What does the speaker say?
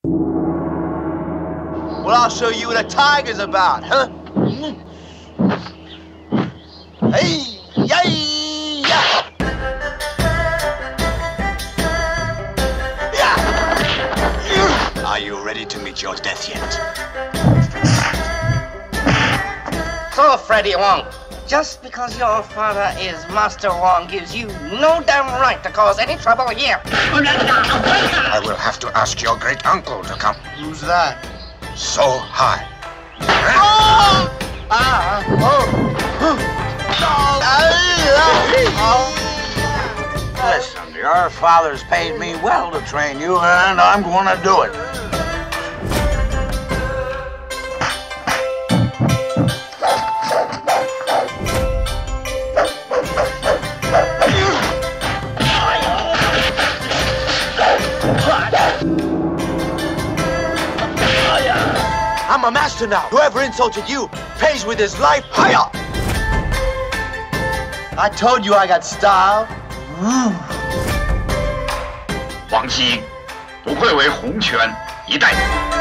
Well, I'll show you what a tiger's about, huh? Hey, yay, yeah. Yeah. Are you ready to meet your death yet? So, Freddie Wong, just because your father is Master Wong gives you no damn right to cause any trouble here. I will have to ask your great uncle to come. Who's that? So high. Oh! Listen, your father's paid me well to train you, and I'm gonna do it. I'm a master now. Whoever insulted you pays with his life. Hiya! I told you I got style. 王熙不愧为洪拳一代。